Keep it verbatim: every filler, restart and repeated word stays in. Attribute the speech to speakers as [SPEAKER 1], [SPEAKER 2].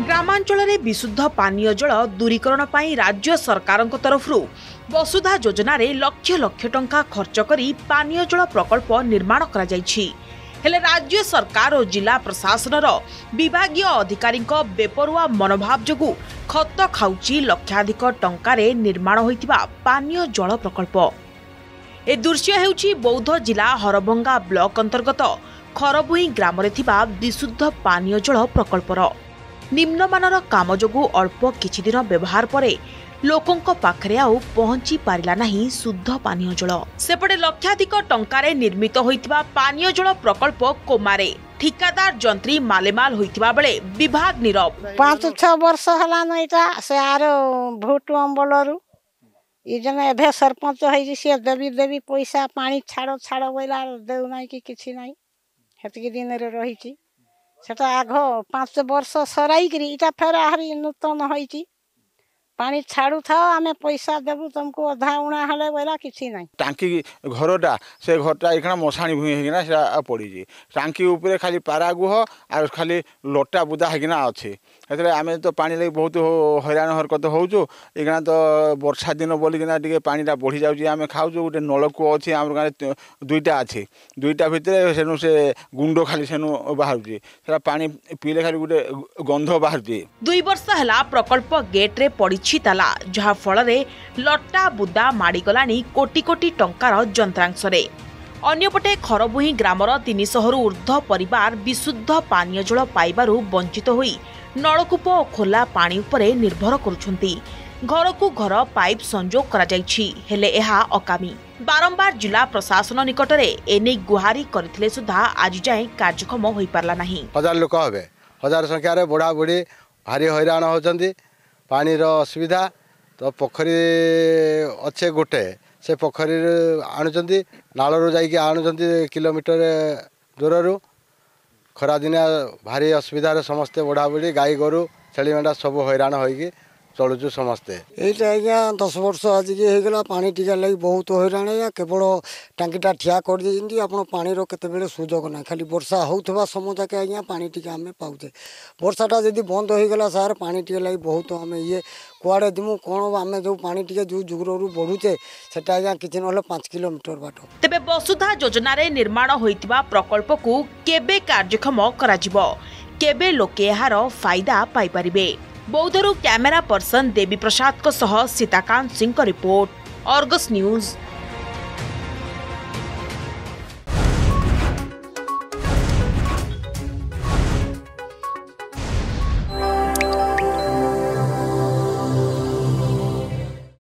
[SPEAKER 1] ग्रामांचल में विशुद्ध पानीय जल दूरीकरण पर राज्य सरकार तरफ वसुधा योजना रे लक्ष लक्ष टंका खर्च करी पानीय जल प्रकल्प निर्माण करा जायछि। हेले राज्य सरकार और जिला प्रशासन विभागीय अधिकारी बेपरुआ मनोभाव जोगु खत खाउची लक्षाधिक टंकार निर्माण होइतिबा पानीय जल प्रकल्प। ए दृश्य हेउची बौद्ध जिला हरभंगा ब्लॉक अंतर्गत खरबुई ग्राम रे थिबा विशुद्ध पानीय जल प्रकल्पर निम्नमानर काम जोगु अल्प किछि दिन व्यवहार परे लोकों पाखरे आउ पहुंची पारिला नहीं शुद्ध पानीय जल। सेपटे लक्षाधिक टंकारे निर्मित होइतिबा पानीय जल प्रकल्प कोमारे ठिकादार जंत्री मालेमाल होइतिबा बेले विभाग नीरव।
[SPEAKER 2] पांच छ वर्ष हला नइटा से आरो भोट अम्बलरु ई जने एभे सरपंच होई से देवी देवी पैसा पानी छाड़ो छाड़ो बोला देउ नाही कि किछि नाही हेतकी दिन रे रहिछि सेटा आघो पांच वर्ष सराई करी इटा फेर आहरी नूतन होइछि पानी छाड़ू था आमे पैसा देबू तुमको अधा उणा हले बोला किछि नाही।
[SPEAKER 3] टांकी घरटा से घरटा एखना मशाणी भूमि हेगिना से पड़ी जी टांकी ऊपर खाली पारागुह और खाली लटा बुदा हेगिना अच्छे एतरे आमे तो पानी लगी बहुत हैरान हरकत होउछु। एखना तो वर्षा दिन बोलिकिना टिके पानीटा बढ़ी जाउची आमे खाउछु गोटे नलकूप अछि हमर गाने दुईटा अछि दुईटा भितरे सेनु से गुंडो खाली सेनु बाहरुची सेटा पानी पीले खाली गोटे गंध बाहरुची।
[SPEAKER 1] दुई वर्ष हला प्रकल्प गेट रे पड़ी ताला जहा फल रे लट्टा बुदा माड़ी गलानी कोटी कोटी टंकार जंत्रांश रे। अन्यपटे खरबुही ग्रामर तीन सौ रु ऊर्ध्व परिवार विशुद्ध पानीय जल पाइबारु वंचित होई नलकूप और खोला पानी उपरे निर्भर करुछंती। घर को घर पाइप संजोग करा जायछि हेले एहा अकामी। बारंबार जिला प्रशासन निकट रे एने गुहारी करथिले सुधा आज जाय कार्यक्रम होई पारला नाही।
[SPEAKER 4] हजार लोक हबे हजार संख्या रे बुढ़ा बुढ़ी भारी हैरान होचंती पानी रो असुविधा तो पोखरी अच्छे गोटे से पोखरी आणुचंती नालरू जाइके आणुचंती किलोमीटर दूररू खरा दिन भारी असुविधा समस्ते बुढ़ा बुढ़ी गाई गोरु छेली मेढ़ा सब हैरान होइकी चलुचु समस्ते।
[SPEAKER 5] ये आज्ञा दस वर्ष आजिके होगा पानी टीका लगी बहुत हैरान है केवल टांकीटा ठिया कर देती आप पानी केते सुजोग ना खाली वर्षा होता समय जाके आज्ञा पानी टीका आम पाऊे वर्षाटा जब बंद होगा सार पानी टीका लगी बहुत आम ये कुआड़े दिमु कौन आम जो पानी टीके जो जुगरू बढ़ुचे से आज्ञा किसी ना पांच किलोमीटर बाट।
[SPEAKER 1] तेबे वसुधा योजना रे निर्माण होइतिबा प्रकल्प को केबे कार्यक्षम कराजिबो केबे लोके एहार फायदा पाई परिबे। बौद्धरू कैमेरा पर्सन देवी प्रसाद को सह Sitakant Singh report Argus news.